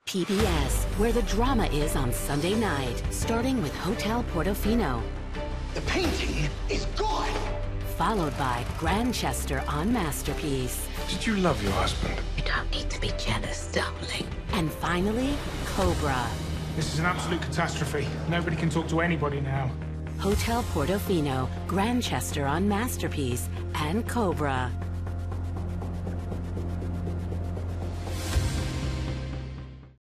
PBS, where the drama is on Sunday night, starting with Hotel Portofino. The painting is gone! Followed by Granchester On Masterpiece. Did you love your husband? You don't need to be jealous, darling. And finally, Cobra. This is an absolute catastrophe. Nobody can talk to anybody now. Hotel Portofino, Granchester On Masterpiece, and Cobra.